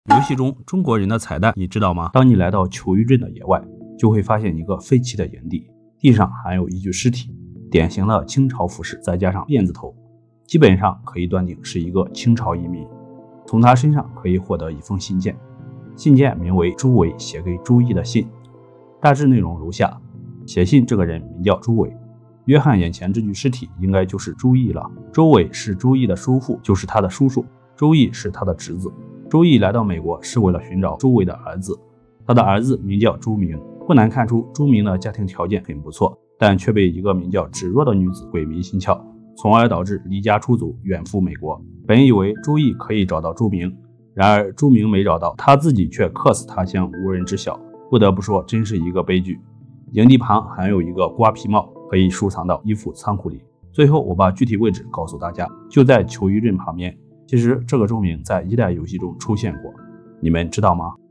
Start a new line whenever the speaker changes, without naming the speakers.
游戏中中国人的彩蛋你知道吗？当你来到球鱼镇的野外，就会发现一个废弃的营地，地上还有一具尸体，典型的清朝服饰，再加上辫子头，基本上可以断定是一个清朝移民。从他身上可以获得一封信件，信件名为朱伟写给朱毅的信，大致内容如下：写信这个人名叫朱伟，约翰眼前这具尸体应该就是朱毅了。周伟是朱毅的叔父，就是他的叔叔，朱毅是他的侄子。朱毅来到美国是为了寻找朱伟的儿子，他的儿子名叫朱明。不难看出朱明的家庭条件很不错，但却被一个名叫芷若的女子鬼迷心窍，从而导致离家出走，远赴美国。本以为朱毅可以找到朱明，然而朱明没找到，他自己却客死他乡，无人知晓。不得不说，真是一个悲剧。营地旁还有一个瓜皮帽，可以收藏到衣服仓库里。最后我把具体位置告诉大家，就在球鱼镇旁边。其实这个州名在一代游戏中出现过，你们知道吗？